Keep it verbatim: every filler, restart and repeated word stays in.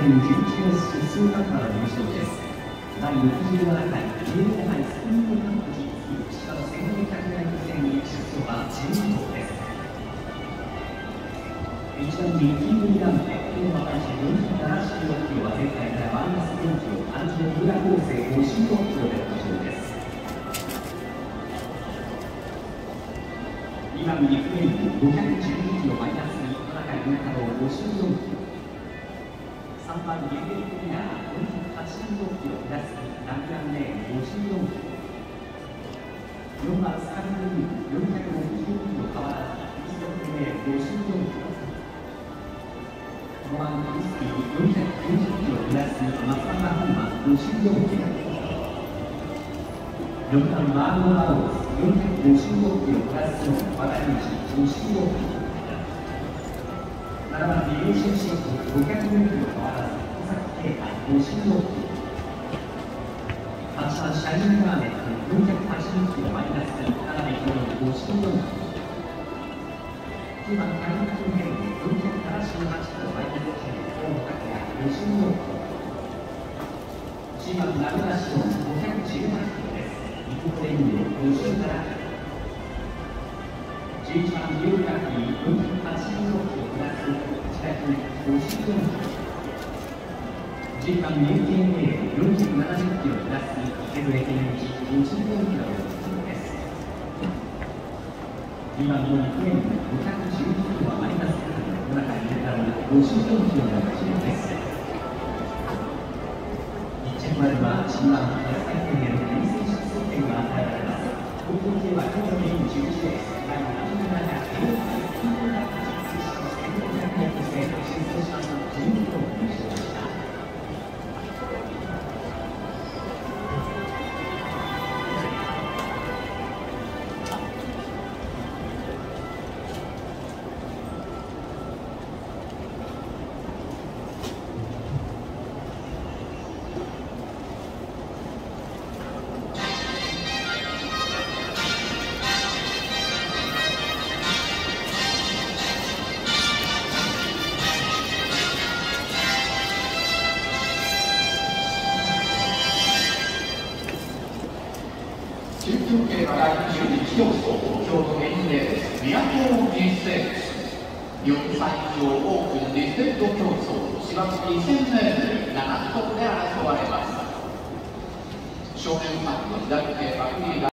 んじゅういちレース数学科の優勝です。だいろくじゅうななかいジェイエーアイスプリントカップ ジーツー 下のせんごひゃくメートル戦に出走はチェンジ号です。いちばんにキーブリランペ、今日は開始よんひゃくななじゅうろくキロは前回からマイナスよんキロ、安城村構成ごじゅうろくキロで登場です。にばんにフレームごひゃくじゅうにキロマイナスに、トナカイ文太郎ごじゅうよんキロ。さんばんゲーゲルクリアーよんひゃくはちじゅうろくキロプラスに、ダミアンレーンごじゅうよんキロ。よんばんスカルブルーよんひゃくろくじゅうキロ変わらず、イストプレーごじゅうよんキロ。ごばんクリスキーよんひゃくきゅうじゅうキロプラスに、松原本間ごじゅうよんキロ。よんばんマーゴーバローズよんひゃくごじゅうろくキロプラスの和田裕二ごじゅうろくキロ。ななばんリレーションシップごひゃくよんキロ変わらず、小崎慶太ごじゅうろくキロ。はちばんシャイニングガーネットよんひゃくはちじゅうキロマイナスに、田辺宏典ごじゅうよんキロ。きゅうばんカリンクンヘルムよんひゃくななじゅうはちキロマイナスきゅう、大野拓也ごじゅうよんキロ。じゅうばんラグナシオンごひゃくじゅうはちキロです。イクプレインドごじゅうななキロ。じゅういちばんリオルカッキーよんひゃくはちじゅうろくキロプラスいちだいごじゅうよんキロ。じゅうばんミューティンエーよんひゃくななじゅうキロプラスに、池添健一ごじゅうよんキロのです。にばんのフレームごひゃくじゅうにキロはマイナスきゅうキロ、トナカイ文太郎ごじゅうよんキロの勝ちです。いち着まではじゅうばん安田県への厳選出走権が与えられます。合計では今日のメインじゅういちレース、だいななじゅうななかいエーアイスプリントカップ ジーツー 下のせんごひゃくメートル戦、新走者のじゅうにキロの優勝でした。 中京競馬だいにじゅういち競争、京都メインレース、都実践よんさい以上オープンリステッド競争、しばらくにせんメートルななキロで争われます。少年ファンの左手バックリーダー